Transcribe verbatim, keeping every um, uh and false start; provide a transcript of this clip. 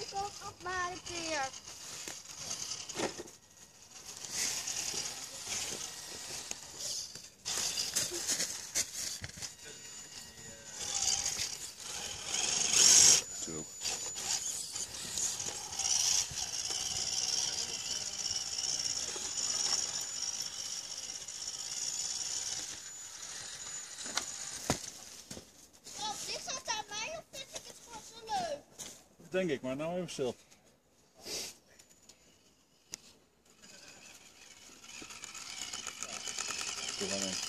ik ook nog maar een keer. Zo. Oh, dit gaat aan mij of vind ik het gewoon zo leuk? Dat denk ik, maar nou even stil. Doe maar mee.